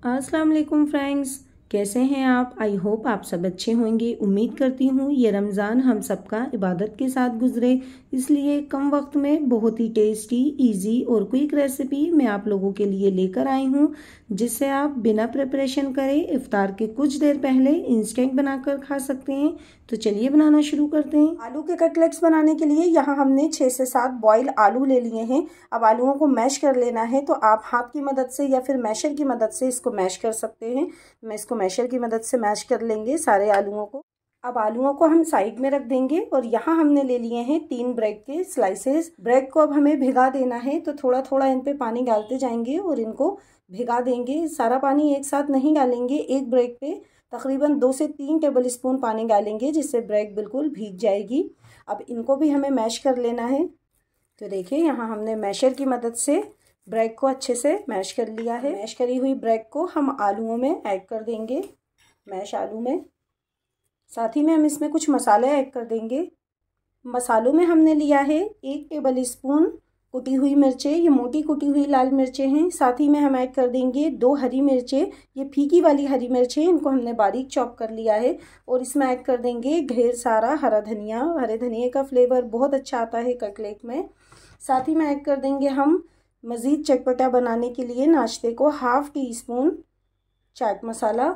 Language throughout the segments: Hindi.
अस्सलाम वालेकुम फ्रेंड्स, कैसे हैं आप। आई होप आप सब अच्छे होंगे। उम्मीद करती हूँ ये रमज़ान हम सबका इबादत के साथ गुजरे, इसलिए कम वक्त में बहुत ही टेस्टी, इजी और क्विक रेसिपी मैं आप लोगों के लिए लेकर आई हूँ, जिससे आप बिना प्रिपरेशन करे इफ्तार के कुछ देर पहले इंस्टेंट बनाकर खा सकते हैं। तो चलिए बनाना शुरू करते हैं। आलू के कटलेट्स बनाने के लिए यहाँ हमने 6 से 7 बॉयल आलू ले लिए हैं। अब आलूओं को मैश कर लेना है, तो आप हाथ की मदद से या फिर मैशर की मदद से इसको मैश कर सकते हैं। मैं इसको मैशर की मदद से मैश कर लेंगे सारे आलूओं को। अब आलूओं को हम साइड में रख देंगे और यहाँ हमने ले लिए हैं 3 ब्रेड के स्लाइसेस। ब्रेड को अब हमें भिगा देना है, तो थोड़ा थोड़ा इन पे पानी डालते जाएंगे और इनको भिगा देंगे। सारा पानी एक साथ नहीं डालेंगे, एक ब्रेड पे तकरीबन 2 से 3 टेबल स्पून पानी डालेंगे, जिससे ब्रेड बिल्कुल भीग जाएगी। अब इनको भी हमें मैश कर लेना है। तो देखिए यहाँ हमने मैशर की मदद से ब्रेड को अच्छे से मैश कर लिया है। मैश करी हुई ब्रेड को हम आलूओं में ऐड कर देंगे, मैश आलू में। साथ ही में हम इसमें कुछ मसाले ऐड कर देंगे। मसालों में हमने लिया है 1 टेबल स्पून कुटी हुई मिर्चें, ये मोटी कुटी हुई लाल मिर्चें हैं। साथ ही में हम ऐड कर देंगे 2 हरी मिर्चें, ये फीकी वाली हरी मिर्चें, इनको हमने बारीक चॉप कर लिया है। और इसमें ऐड कर देंगे ढेर सारा हरा धनिया। हरे धनिए का फ्लेवर बहुत अच्छा आता है कटलेट में। साथ ही में ऐड कर देंगे हम मज़ीद चटपटा बनाने के लिए नाश्ते को ½ टी स्पून चाट मसाला,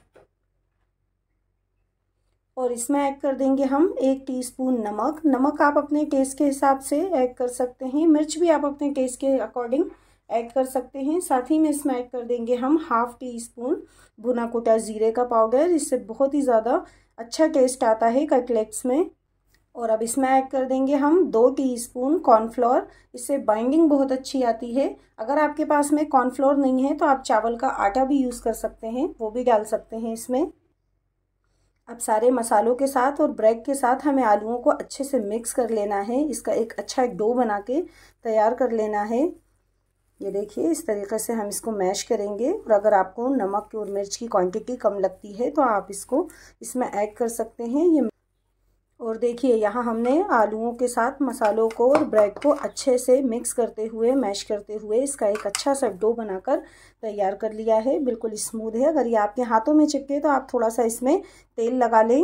और इसमें ऐड कर देंगे हम 1 टीस्पून नमक। नमक आप अपने टेस्ट के हिसाब से ऐड कर सकते हैं, मिर्च भी आप अपने टेस्ट के अकॉर्डिंग ऐड कर सकते हैं। साथ ही में इसमें ऐड कर देंगे हम ½ टी स्पून भुना कुटा ज़ीरे का पाउडर, इससे बहुत ही ज़्यादा अच्छा टेस्ट आता है कटलेट्स में। और अब इसमें ऐड कर देंगे हम 2 टीस्पून कॉर्नफ्लोर, इससे बाइंडिंग बहुत अच्छी आती है। अगर आपके पास में कॉर्नफ्लोर नहीं है तो आप चावल का आटा भी यूज़ कर सकते हैं, वो भी डाल सकते हैं इसमें। अब सारे मसालों के साथ और ब्रेड के साथ हमें आलूओं को अच्छे से मिक्स कर लेना है। इसका एक अच्छा डो बना के तैयार कर लेना है। ये देखिए इस तरीके से हम इसको मैश करेंगे। और अगर आपको नमक और मिर्च की क्वांटिटी कम लगती है तो आप इसको इसमें ऐड कर सकते हैं। ये और देखिए यहाँ हमने आलूओं के साथ मसालों को और ब्रेड को अच्छे से मिक्स करते हुए, मैश करते हुए इसका एक अच्छा सा डो बनाकर तैयार कर लिया है। बिल्कुल स्मूथ है। अगर ये आपके हाथों में चिपके तो आप थोड़ा सा इसमें तेल लगा लें।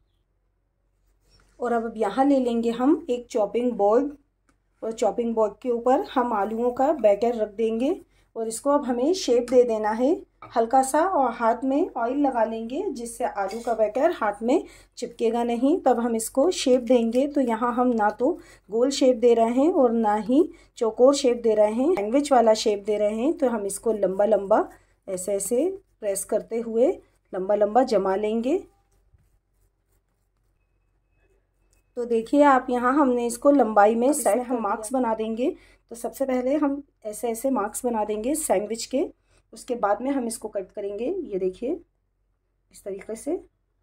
और अब यहाँ ले लेंगे हम एक चॉपिंग बोर्ड, और चॉपिंग बोर्ड के ऊपर हम आलूओं का बैटर रख देंगे और इसको अब हमें शेप दे देना है हल्का सा, और हाथ में ऑयल लगा लेंगे जिससे आलू का बैटर हाथ में चिपकेगा नहीं। तब हम इसको शेप देंगे। तो यहाँ हम ना तो गोल शेप दे रहे हैं और ना ही चौकोर शेप दे रहे हैं, सैंडविच वाला शेप दे रहे हैं। तो हम इसको लंबा लंबा ऐसे ऐसे प्रेस करते हुए लंबा लंबा जमा लेंगे। तो देखिए आप यहाँ हमने इसको लंबाई में सेट हम मार्क्स बना देंगे। तो सबसे पहले हम ऐसे ऐसे मार्क्स बना देंगे सैंडविच के, उसके बाद में हम इसको कट करेंगे। ये देखिए इस तरीके से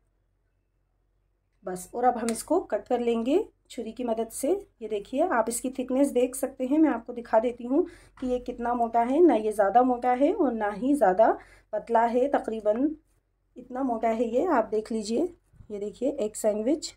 बस। और अब हम इसको कट कर लेंगे छुरी की मदद से। ये देखिए आप इसकी थिकनेस देख सकते हैं, मैं आपको दिखा देती हूँ कि ये कितना मोटा है। ना ये ज़्यादा मोटा है और ना ही ज़्यादा पतला है, तकरीबन इतना मोटा है ये, आप देख लीजिए। ये देखिए एक सैंडविच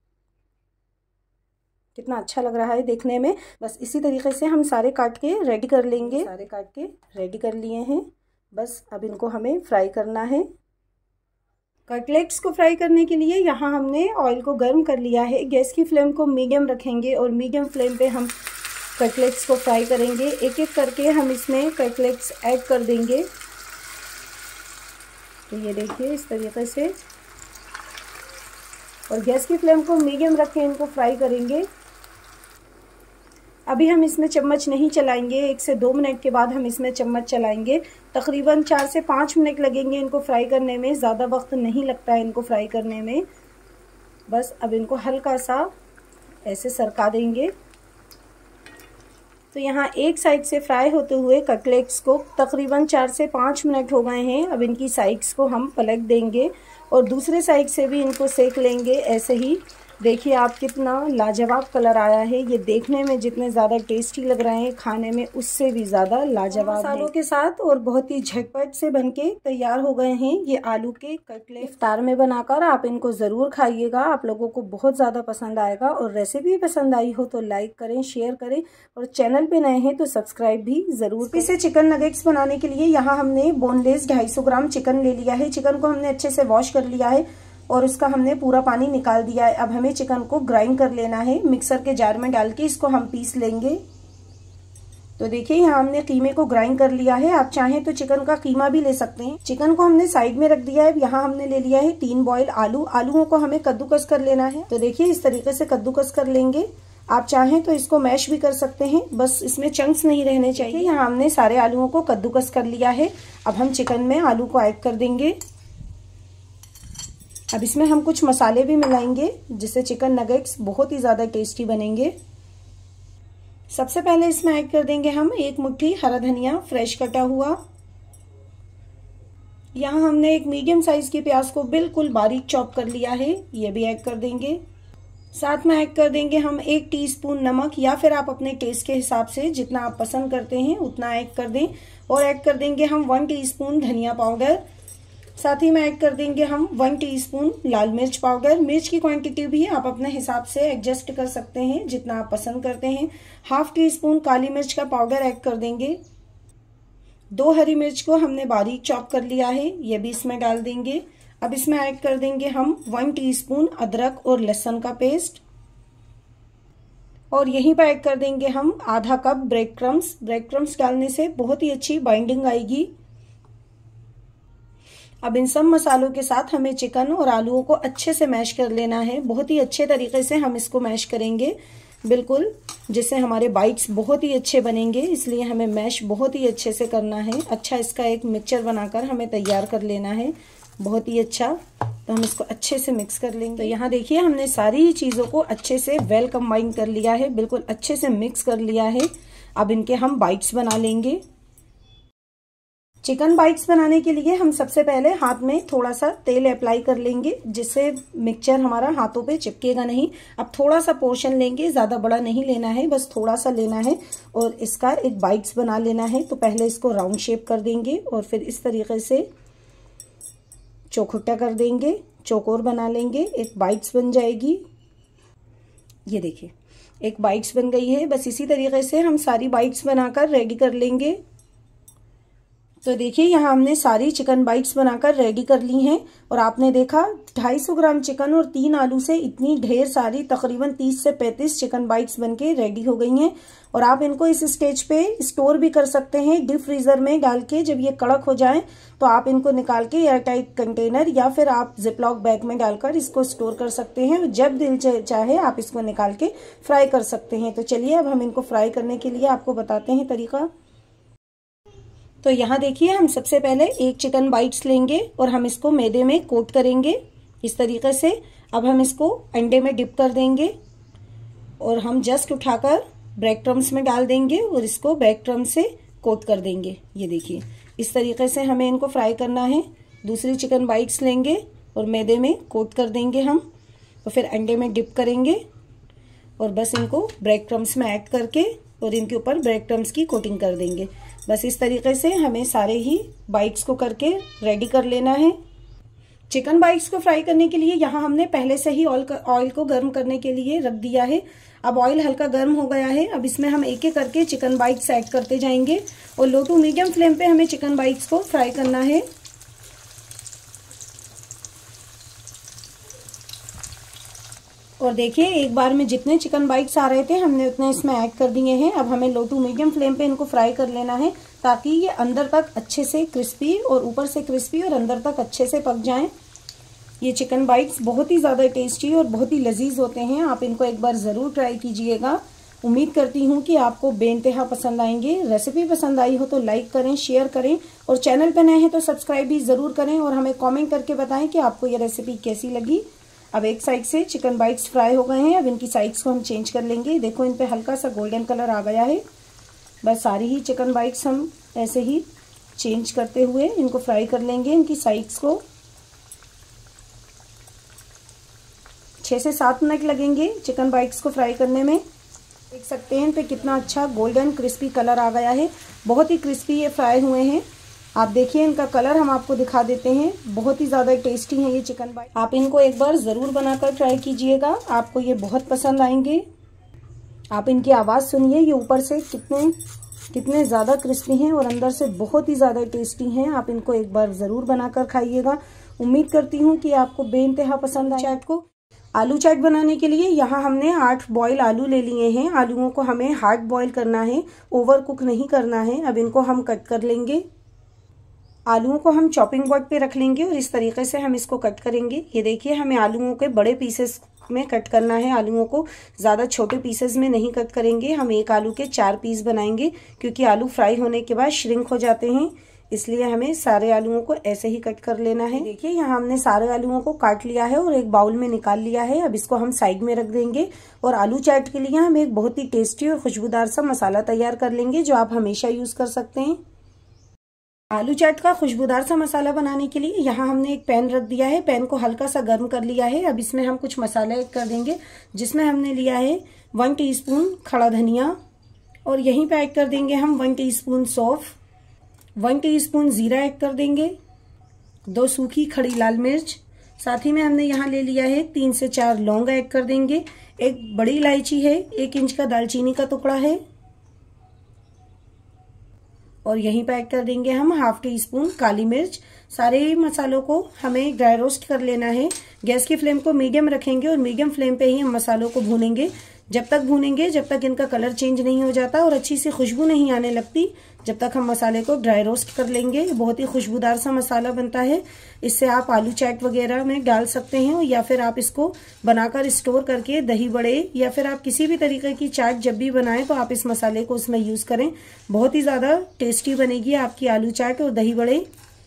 कितना अच्छा लग रहा है देखने में। बस इसी तरीके से हम सारे काट के रेडी कर लेंगे। सारे काट के रेडी कर लिए हैं, बस अब इनको हमें फ्राई करना है। कटलेट्स को फ्राई करने के लिए यहाँ हमने ऑयल को गर्म कर लिया है। गैस की फ्लेम को मीडियम रखेंगे और मीडियम फ्लेम पे हम कटलेट्स को फ्राई करेंगे। एक एक करके हम इसमें कटलेट्स ऐड कर देंगे। तो ये देखिए इस तरीके से, और गैस की फ्लेम को मीडियम रख के इनको फ्राई करेंगे। अभी हम इसमें चम्मच नहीं चलाएंगे, 1 से 2 मिनट के बाद हम इसमें चम्मच चलाएंगे। तकरीबन 4 से 5 मिनट लगेंगे इनको फ्राई करने में, ज़्यादा वक्त नहीं लगता है इनको फ्राई करने में। बस अब इनको हल्का सा ऐसे सरका देंगे। तो यहाँ एक साइड से फ्राई होते हुए कटलेट्स को तकरीबन 4 से 5 मिनट हो गए हैं। अब इनकी साइड्स को हम पलट देंगे और दूसरे साइड से भी इनको सेक लेंगे ऐसे ही। देखिए आप कितना लाजवाब कलर आया है। ये देखने में जितने ज़्यादा टेस्टी लग रहे हैं, खाने में उससे भी ज़्यादा लाजवाब मसालों के साथ और बहुत ही झटपट से बनके तैयार हो गए हैं ये आलू के कटलेट। इफ्तार में बनाकर आप इनको ज़रूर खाइएगा, आप लोगों को बहुत ज़्यादा पसंद आएगा। और रेसिपी पसंद आई हो तो लाइक करें, शेयर करें और चैनल पे नए हैं तो सब्सक्राइब भी ज़रूर। इसे चिकन नगेट्स बनाने के लिए यहाँ हमने बोनलेस 250 ग्राम चिकन ले लिया है। चिकन को हमने अच्छे से वॉश कर लिया है और उसका हमने पूरा पानी निकाल दिया है। अब हमें चिकन को ग्राइंड कर लेना है। मिक्सर के जार में डाल के इसको हम पीस लेंगे। तो देखिए यहाँ हमने कीमे को ग्राइंड कर लिया है। आप चाहें तो चिकन का कीमा भी ले सकते हैं। चिकन को हमने साइड में रख दिया है। यहाँ हमने ले लिया है 3 बॉयल आलू। आलूओं को हमें कद्दूकस कर लेना है। तो देखिए इस तरीके से कद्दूकस कर लेंगे। आप चाहें तो इसको मैश भी कर सकते हैं, बस इसमें चंक्स नहीं रहने चाहिए। यहाँ हमने सारे आलूओं को कद्दूकस कर लिया है। अब हम चिकन में आलू को ऐड कर देंगे। अब इसमें हम कुछ मसाले भी मिलाएंगे जिससे चिकन नगेट्स बहुत ही ज़्यादा टेस्टी बनेंगे। सबसे पहले इसमें ऐड कर देंगे हम 1 मुट्ठी हरा धनिया फ्रेश कटा हुआ। यहाँ हमने एक मीडियम साइज की प्याज को बिल्कुल बारीक चॉप कर लिया है, ये भी ऐड कर देंगे। साथ में ऐड कर देंगे हम 1 टीस्पून नमक, या फिर आप अपने टेस्ट के हिसाब से जितना आप पसंद करते हैं उतना ऐड कर दें। और ऐड कर देंगे हम 1 टीस्पून धनिया पाउडर। साथ ही में ऐड कर देंगे हम 1 टीस्पून लाल मिर्च पाउडर। मिर्च की क्वांटिटी भी आप अपने हिसाब से एडजस्ट कर सकते हैं जितना आप पसंद करते हैं। 1/2 टीस्पून काली मिर्च का पाउडर ऐड कर देंगे। 2 हरी मिर्च को हमने बारीक चॉप कर लिया है, ये भी इसमें डाल देंगे। अब इसमें ऐड कर देंगे हम 1 टीस्पून अदरक और लहसुन का पेस्ट। और यहीं पर ऐड कर देंगे हम आधा cup bread crumbs. Bread crumbs डालने से बहुत ही अच्छी बाइंडिंग आएगी। अब इन सब मसालों के साथ हमें चिकन और आलूओं को अच्छे से मैश कर लेना है। बहुत ही अच्छे तरीके से हम इसको मैश करेंगे, बिल्कुल जिससे हमारे बाइट्स बहुत ही अच्छे बनेंगे। इसलिए हमें मैश बहुत ही अच्छे से करना है। अच्छा इसका एक मिक्सचर बनाकर हमें तैयार कर लेना है, बहुत ही अच्छा। तो हम इसको अच्छे से मिक्स कर लेंगे। तो यहाँ देखिए हमने सारी ही चीज़ों को अच्छे से वेल कंबाइन कर लिया है, बिल्कुल अच्छे से मिक्स कर लिया है। अब इनके हम बाइट्स बना लेंगे। चिकन बाइट्स बनाने के लिए हम सबसे पहले हाथ में थोड़ा सा तेल अप्लाई कर लेंगे, जिससे मिक्सचर हमारा हाथों पे चिपकेगा नहीं। अब थोड़ा सा पोर्शन लेंगे, ज़्यादा बड़ा नहीं लेना है, बस थोड़ा सा लेना है और इसका एक बाइट्स बना लेना है। तो पहले इसको राउंड शेप कर देंगे और फिर इस तरीके से चौखुट्टा कर देंगे, चौकोर बना लेंगे, एक बाइट्स बन जाएगी। ये देखिए एक बाइट्स बन गई है। बस इसी तरीके से हम सारी बाइट्स बनाकर रेडी कर लेंगे। तो देखिए यहाँ हमने सारी चिकन बाइट्स बनाकर रेडी कर ली हैं। और आपने देखा 250 ग्राम चिकन और 3 आलू से इतनी ढेर सारी तकरीबन 30 से 35 चिकन बाइट्स बनके रेडी हो गई हैं। और आप इनको इस स्टेज पे स्टोर भी कर सकते हैं डीप फ्रीजर में डाल के। जब ये कड़क हो जाए तो आप इनको निकाल के एयरटाइट कंटेनर या फिर आप जिपलॉक बैग में डालकर इसको स्टोर कर सकते हैं। जब दिल चाहे आप इसको निकाल के फ्राई कर सकते हैं। तो चलिए अब हम इनको फ्राई करने के लिए आपको बताते हैं तरीका। तो यहाँ देखिए हम सबसे पहले एक चिकन बाइट्स लेंगे और हम इसको मैदे में कोट करेंगे इस तरीके से। अब हम इसको अंडे में डिप कर देंगे और हम जस्ट उठाकर ब्रेड क्रम्स में डाल देंगे और इसको ब्रेड क्रम्स से कोट कर देंगे। ये देखिए इस तरीके से हमें इनको फ्राई करना है। दूसरी चिकन बाइट्स लेंगे और मैदे में कोट कर देंगे हम और फिर अंडे में डिप करेंगे और बस इनको ब्रेड क्रम्स में ऐड करके और इनके ऊपर ब्रेड क्रम्स की कोटिंग कर देंगे। बस इस तरीके से हमें सारे ही बाइट्स को करके रेडी कर लेना है। चिकन बाइट्स को फ्राई करने के लिए यहाँ हमने पहले से ही ऑयल को गर्म करने के लिए रख दिया है। अब ऑयल हल्का गर्म हो गया है। अब इसमें हम एक एक करके चिकन बाइट्स ऐड करते जाएंगे और लो टू मीडियम फ्लेम पे हमें चिकन बाइट्स को फ्राई करना है। और देखिए एक बार में जितने चिकन बाइट्स आ रहे थे हमने उतने इसमें ऐड कर दिए हैं। अब हमें लो टू मीडियम फ्लेम पे इनको फ्राई कर लेना है ताकि ये अंदर तक अच्छे से क्रिस्पी और ऊपर से क्रिस्पी और अंदर तक अच्छे से पक जाएं। ये चिकन बाइट्स बहुत ही ज़्यादा टेस्टी और बहुत ही लजीज होते हैं। आप इनको एक बार ज़रूर ट्राई कीजिएगा। उम्मीद करती हूँ कि आपको बेइंतहा पसंद आएंगे। रेसिपी पसंद आई हो तो लाइक करें, शेयर करें और चैनल पर नए हैं तो सब्सक्राइब भी ज़रूर करें और हमें कॉमेंट करके बताएं कि आपको ये रेसिपी कैसी लगी। अब एक साइड से चिकन बाइट्स फ्राई हो गए हैं। अब इनकी साइड्स को हम चेंज कर लेंगे। देखो इन पे हल्का सा गोल्डन कलर आ गया है। बस सारी ही चिकन बाइट्स हम ऐसे ही चेंज करते हुए इनको फ्राई कर लेंगे, इनकी साइड्स को। 6 से 7 मिनट लगेंगे चिकन बाइट्स को फ्राई करने में। देख सकते हैं इन पे कितना अच्छा गोल्डन क्रिस्पी कलर आ गया है, बहुत ही क्रिस्पी ये फ्राई हुए हैं। आप देखिए इनका कलर हम आपको दिखा देते हैं, बहुत ही ज़्यादा टेस्टी हैं ये चिकन बाइट। आप इनको एक बार ज़रूर बनाकर ट्राई कीजिएगा, आपको ये बहुत पसंद आएंगे। आप इनकी आवाज़ सुनिए, ये ऊपर से कितने ज़्यादा क्रिस्पी हैं और अंदर से बहुत ही ज़्यादा टेस्टी हैं। आप इनको एक बार ज़रूर बनाकर खाइएगा। उम्मीद करती हूँ कि आपको बेइंतहा पसंद आए चाट को। आलू चाट बनाने के लिए यहाँ हमने 8 बॉयल आलू ले लिए हैं। आलूओं को हमें हार्ड बॉयल करना है, ओवर कुक नहीं करना है। अब इनको हम कट कर लेंगे। आलूओं को हम चॉपिंग बोर्ड पे रख लेंगे और इस तरीके से हम इसको कट करेंगे। ये देखिए हमें आलूओं के बड़े पीसेस में कट करना है, आलूओं को ज़्यादा छोटे पीसेस में नहीं कट करेंगे। हम एक आलू के 4 पीस बनाएंगे, क्योंकि आलू फ्राई होने के बाद श्रिंक हो जाते हैं, इसलिए हमें सारे आलूओं को ऐसे ही कट कर लेना है। देखिए यहाँ हमने सारे आलूओं को काट लिया है और एक बाउल में निकाल लिया है। अब इसको हम साइड में रख देंगे और आलू चाट के लिए हम एक बहुत ही टेस्टी और खुशबूदार सा मसाला तैयार कर लेंगे, जो आप हमेशा यूज कर सकते हैं। आलू चाट का खुशबूदार सा मसाला बनाने के लिए यहाँ हमने एक पैन रख दिया है, पैन को हल्का सा गर्म कर लिया है। अब इसमें हम कुछ मसाले ऐड कर देंगे, जिसमें हमने लिया है 1 टीस्पून खड़ा धनिया और यहीं पे ऐड कर देंगे हम 1 टीस्पून सौंफ, 1 टीस्पून जीरा ऐड कर देंगे, 2 सूखी खड़ी लाल मिर्च, साथ ही में हमने यहाँ ले लिया है 3 से 4 लौंग ऐड कर देंगे, एक बड़ी इलायची है, 1 इंच का दालचीनी का टुकड़ा है और यहीं पे ऐड कर देंगे हम 1/2 टीस्पून काली मिर्च। सारे मसालों को हमें ड्राई रोस्ट कर लेना है। गैस की फ्लेम को मीडियम रखेंगे और मीडियम फ्लेम पे ही हम मसालों को भूनेंगे। जब तक इनका कलर चेंज नहीं हो जाता और अच्छी सी खुशबू नहीं आने लगती, जब तक हम मसाले को ड्राई रोस्ट कर लेंगे। बहुत ही खुशबूदार सा मसाला बनता है, इससे आप आलू चाट वगैरह में डाल सकते हैं या फिर आप इसको बनाकर स्टोर करके दही बड़े या फिर आप किसी भी तरीके की चाट जब भी बनाएं तो आप इस मसाले को उसमें यूज करें। बहुत ही ज्यादा टेस्टी बनेगी आपकी आलू चाट और दही बड़े।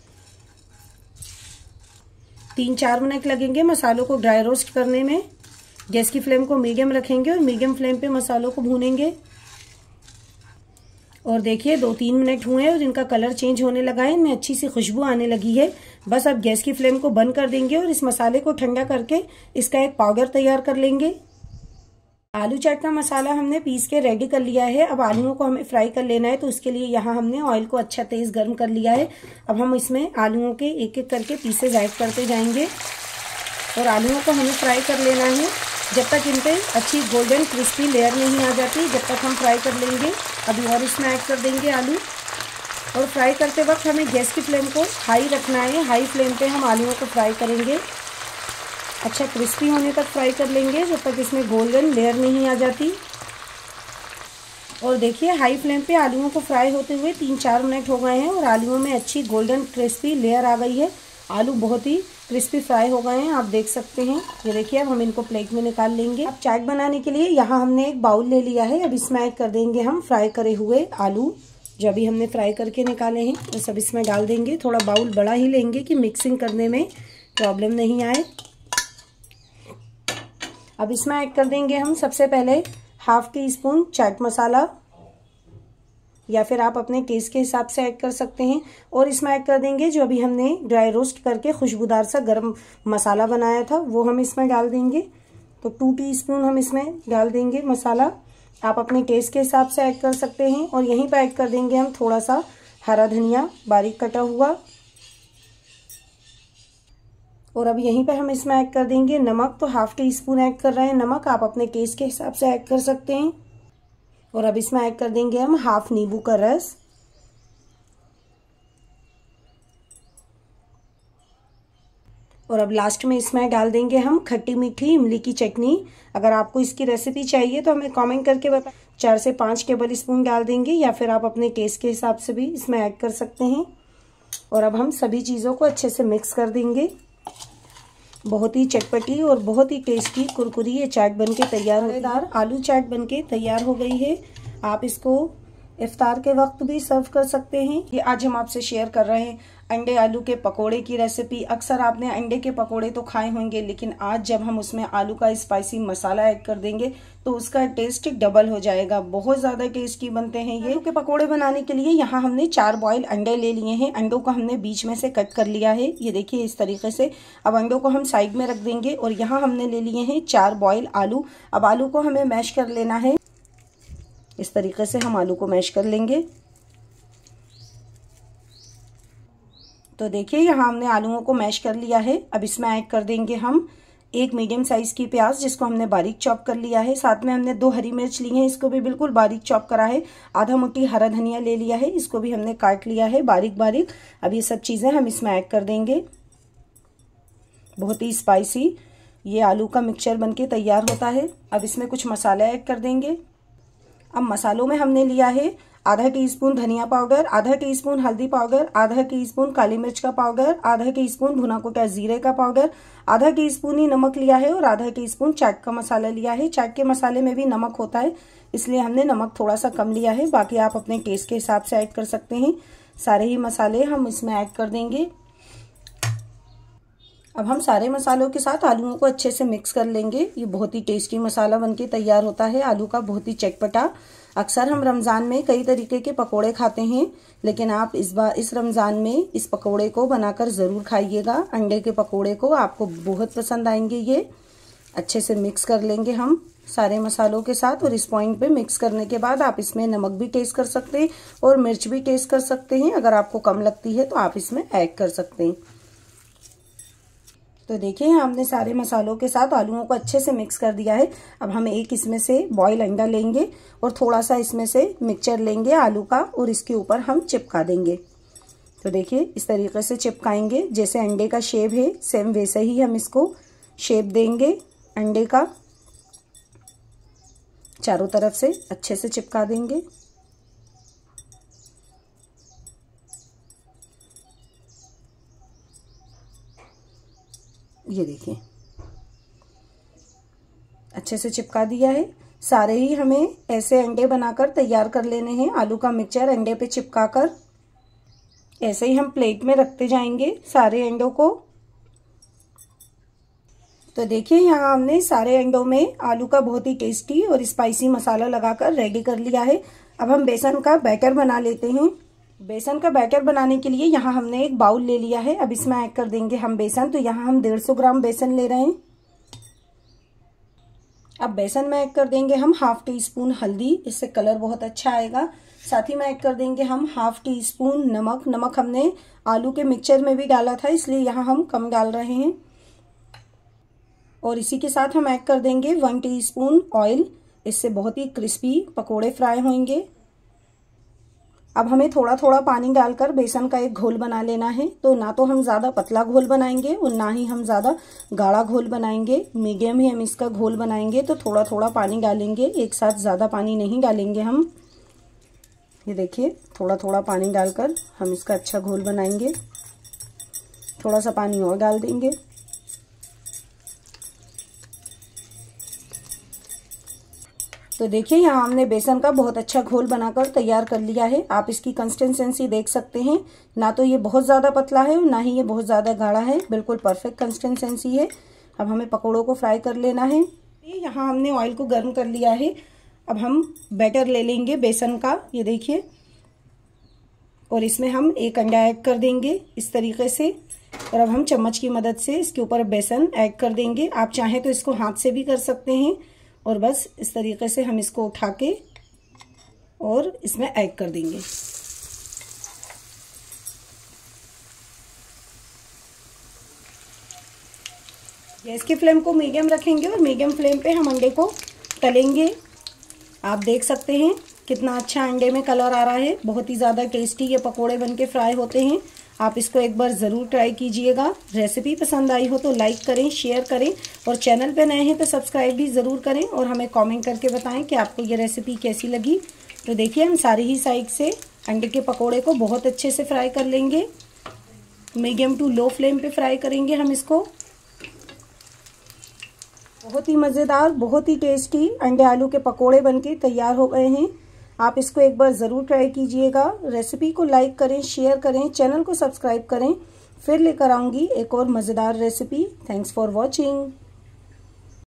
3-4 मिनट लगेंगे मसालों को ड्राई रोस्ट करने में। गैस की फ्लेम को मीडियम रखेंगे और मीडियम फ्लेम पे मसालों को भूनेंगे। और देखिए 2-3 मिनट हुए हैं और इनका कलर चेंज होने लगा है, इनमें अच्छी सी खुशबू आने लगी है। बस अब गैस की फ्लेम को बंद कर देंगे और इस मसाले को ठंडा करके इसका एक पाउडर तैयार कर लेंगे। आलू चाट का मसाला हमने पीस के रेडी कर लिया है। अब आलूओं को हमें फ्राई कर लेना है, तो उसके लिए यहाँ हमने ऑयल को अच्छा तेज गर्म कर लिया है। अब हम इसमें आलूओं के एक एक करके पीसेज ऐड करते जाएंगे और आलूओं को हमें फ्राई कर लेना है जब तक इन पे अच्छी गोल्डन क्रिस्पी लेयर नहीं आ जाती, जब तक हम फ्राई कर लेंगे। अभी और इसमें ऐड कर देंगे आलू और फ्राई करते वक्त हमें गैस की फ्लेम को हाई रखना है। हाई फ्लेम पे हम आलूओं को फ्राई करेंगे, अच्छा क्रिस्पी होने तक फ्राई कर लेंगे जब तक इसमें गोल्डन लेयर नहीं आ जाती। और देखिए हाई फ्लेम पे आलूओं को फ्राई होते हुए 3-4 मिनट हो गए हैं और आलूओं में अच्छी गोल्डन क्रिस्पी लेयर आ गई है। आलू बहुत ही क्रिस्पी फ्राई हो गए हैं, आप देख सकते हैं। ये देखिए अब हम इनको प्लेट में निकाल लेंगे। अब चाट बनाने के लिए यहाँ हमने एक बाउल ले लिया है। अब इसमें ऐड कर देंगे हम फ्राई करे हुए आलू, जो अभी हमने फ्राई करके निकाले हैं, तो सब इसमें डाल देंगे। थोड़ा बाउल बड़ा ही लेंगे कि मिक्सिंग करने में प्रॉब्लम नहीं आए। अब इसमें ऐड कर देंगे हम सबसे पहले 1/2 टीस्पून चाट मसाला, या फिर आप अपने टेस्ट के हिसाब से ऐड कर सकते हैं। और इसमें ऐड कर देंगे जो अभी हमने ड्राई रोस्ट करके खुशबूदार सा गरम मसाला बनाया था, वो हम इसमें डाल देंगे। तो 2 टीस्पून हम इसमें डाल देंगे मसाला, आप अपने टेस्ट के हिसाब से ऐड कर सकते हैं। और यहीं पर ऐड कर देंगे हम थोड़ा सा हरा धनिया बारीक कटा हुआ। और अब यहीं पे हम इसमें ऐड कर देंगे नमक, तो 1/2 टीस्पून ऐड कर रहे हैं नमक, आप अपने टेस्ट के हिसाब से ऐड कर सकते हैं। और अब इसमें ऐड कर देंगे हम 1/2 नींबू का रस। और अब लास्ट में इसमें डाल देंगे हम खट्टी मीठी इमली की चटनी। अगर आपको इसकी रेसिपी चाहिए तो हमें कमेंट करके बताएं। 4 से 5 टेबल स्पून डाल देंगे, या फिर आप अपने टेस्ट के हिसाब से भी इसमें ऐड कर सकते हैं। और अब हम सभी चीज़ों को अच्छे से मिक्स कर देंगे। बहुत ही चटपटी और बहुत ही टेस्टी कुरकुरी ये चाट बनके तैयार, मज़ेदार आलू चाट बनके तैयार हो गई है। आप इसको इफ्तार के वक्त भी सर्व कर सकते हैं। ये आज हम आपसे शेयर कर रहे हैं अंडे आलू के पकोड़े की रेसिपी। अक्सर आपने अंडे के पकोड़े तो खाए होंगे, लेकिन आज जब हम उसमें आलू का स्पाइसी मसाला ऐड कर देंगे तो उसका टेस्ट डबल हो जाएगा। बहुत ज़्यादा टेस्टी बनते हैं ये। आलू के पकोड़े बनाने के लिए यहाँ हमने 4 बॉयल अंडे ले लिए हैं। अंडों को हमने बीच में से कट कर लिया है, ये देखिए इस तरीके से। अब अंडों को हम साइड में रख देंगे और यहाँ हमने ले लिए हैं 4 बॉयल आलू। अब आलू को हमें मैश कर लेना है। इस तरीके से हम आलू को मैश कर लेंगे। तो देखिए यहाँ हमने आलूओं को मैश कर लिया है। अब इसमें ऐड कर देंगे हम 1 मीडियम साइज की प्याज, जिसको हमने बारीक चॉप कर लिया है। साथ में हमने 2 हरी मिर्च ली हैं, इसको भी बिल्कुल बारीक चॉप करा है। आधा मुट्ठी हरा धनिया ले लिया है, इसको भी हमने काट लिया है बारीक बारीक। अब ये सब चीज़ें हम इसमें ऐड कर देंगे। बहुत ही स्पाइसी ये आलू का मिक्सचर बनके तैयार होता है। अब इसमें कुछ मसाले ऐड कर देंगे। अब मसालों में हमने लिया है आधा टीस्पून धनिया पाउडर, आधा टीस्पून हल्दी पाउडर, आधा टीस्पून काली मिर्च का पाउडर, आधा टीस्पून भुना कुटा जीरे का पाउडर, आधा टीस्पून ही नमक लिया है और आधा टीस्पून चाट का मसाला लिया है। चाट के मसाले में भी नमक होता है, इसलिए हमने नमक थोड़ा सा कम लिया है। बाकी आप अपने टेस्ट के हिसाब से ऐड कर सकते हैं। सारे ही मसाले हम इसमें ऐड कर देंगे। अब हम सारे मसालों के साथ आलूओं को अच्छे से मिक्स कर लेंगे। ये बहुत ही टेस्टी मसाला बनके तैयार होता है आलू का, बहुत ही चटपटा। अक्सर हम रमज़ान में कई तरीके के पकोड़े खाते हैं, लेकिन आप इस बार इस रमज़ान में इस पकोड़े को बनाकर ज़रूर खाइएगा। अंडे के पकोड़े को आपको बहुत पसंद आएंगे ये। अच्छे से मिक्स कर लेंगे हम सारे मसालों के साथ। और इस पॉइंट पे मिक्स करने के बाद आप इसमें नमक भी टेस्ट कर सकते हैं और मिर्च भी टेस्ट कर सकते हैं। अगर आपको कम लगती है तो आप इसमें ऐड कर सकते हैं। तो देखिए हमने सारे मसालों के साथ आलूओं को अच्छे से मिक्स कर दिया है। अब हम एक इसमें से बॉयल अंडा लेंगे और थोड़ा सा इसमें से मिक्सचर लेंगे आलू का और इसके ऊपर हम चिपका देंगे। तो देखिए इस तरीके से चिपकाएंगे, जैसे अंडे का शेप है सेम वैसे ही हम इसको शेप देंगे अंडे का। चारों तरफ से अच्छे से चिपका देंगे। ये देखिए अच्छे से चिपका दिया है। सारे ही हमें ऐसे अंडे बनाकर तैयार कर लेने हैं। आलू का मिक्सचर अंडे पे चिपकाकर ऐसे ही हम प्लेट में रखते जाएंगे सारे अंडों को। तो देखिए यहाँ हमने सारे अंडों में आलू का बहुत ही टेस्टी और स्पाइसी मसाला लगाकर रेडी कर लिया है। अब हम बेसन का बैटर बना लेते हैं। बेसन का बैटर बनाने के लिए यहाँ हमने एक बाउल ले लिया है। अब इसमें ऐड कर देंगे हम बेसन। तो यहाँ हम 150 ग्राम बेसन ले रहे हैं। अब बेसन में ऐड कर देंगे हम हाफ टी स्पून हल्दी, इससे कलर बहुत अच्छा आएगा। साथ ही में ऐड कर देंगे हम हाफ टी स्पून नमक। नमक हमने आलू के मिक्सचर में भी डाला था, इसलिए यहाँ हम कम डाल रहे हैं। और इसी के साथ हम ऐड कर देंगे 1 टीस्पून ऑयल, इससे बहुत ही क्रिस्पी पकोड़े फ्राई होंगे। अब हमें थोड़ा थोड़ा पानी डालकर बेसन का एक घोल बना लेना है। तो ना तो हम ज़्यादा पतला घोल बनाएंगे और ना ही हम ज़्यादा गाढ़ा घोल बनाएंगे, मीडियम ही हम इसका घोल बनाएंगे। तो थोड़ा थोड़ा पानी डालेंगे, एक साथ ज़्यादा पानी नहीं डालेंगे हम। ये देखिए थोड़ा थोड़ा पानी डालकर हम इसका अच्छा घोल बनाएंगे। थोड़ा सा पानी और डाल देंगे। तो देखिए यहाँ हमने बेसन का बहुत अच्छा घोल बनाकर तैयार कर लिया है। आप इसकी कंसिस्टेंसी देख सकते हैं, ना तो ये बहुत ज़्यादा पतला है और ना ही ये बहुत ज़्यादा गाढ़ा है, बिल्कुल परफेक्ट कंसिस्टेंसी है। अब हमें पकौड़ों को फ्राई कर लेना है। यहाँ हमने ऑयल को गर्म कर लिया है। अब हम बैटर ले लेंगे बेसन का, ये देखिए, और इसमें हम एक अंडा ऐड कर देंगे इस तरीके से। और अब हम चम्मच की मदद से इसके ऊपर बेसन ऐड कर देंगे। आप चाहें तो इसको हाथ से भी कर सकते हैं। और बस इस तरीके से हम इसको उठा के और इसमें ऐड कर देंगे। गैस की फ्लेम को मीडियम रखेंगे और मीडियम फ्लेम पे हम अंडे को तलेंगे। आप देख सकते हैं कितना अच्छा अंडे में कलर आ रहा है। बहुत ही ज़्यादा टेस्टी ये पकोड़े बनके फ्राई होते हैं। आप इसको एक बार ज़रूर ट्राई कीजिएगा। रेसिपी पसंद आई हो तो लाइक करें, शेयर करें और चैनल पे नए हैं तो सब्सक्राइब भी ज़रूर करें और हमें कमेंट करके बताएं कि आपको ये रेसिपी कैसी लगी। तो देखिए हम सारी ही साइड से अंडे के पकोड़े को बहुत अच्छे से फ्राई कर लेंगे। मीडियम टू लो फ्लेम पे फ्राई करेंगे हम इसको। बहुत ही मज़ेदार, बहुत ही टेस्टी अंडे आलू के पकोड़े बनके तैयार हो गए हैं। आप इसको एक बार ज़रूर ट्राई कीजिएगा। रेसिपी को लाइक करें, शेयर करें, चैनल को सब्सक्राइब करें। फिर लेकर आऊँगी एक और मज़ेदार रेसिपी। Thanks for watching.